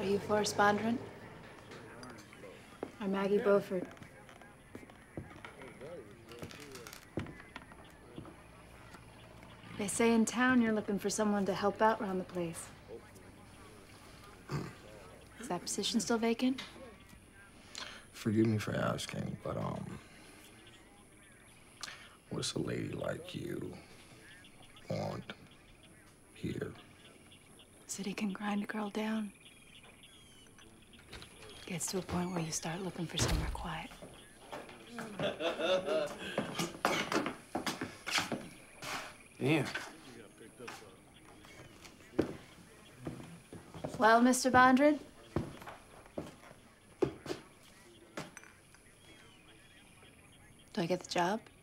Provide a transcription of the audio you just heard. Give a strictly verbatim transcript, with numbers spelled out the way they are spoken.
Are you Forrest Bondurant? Or Maggie Beaufort? They say in town you're looking for someone to help out around the place. Is that position still vacant? Forgive me for asking, but, um, what's a lady like you want here? City can grind a girl down. Gets to a point where you start looking for somewhere quiet. Damn. Well, Mister Bondurant? Do I get the job?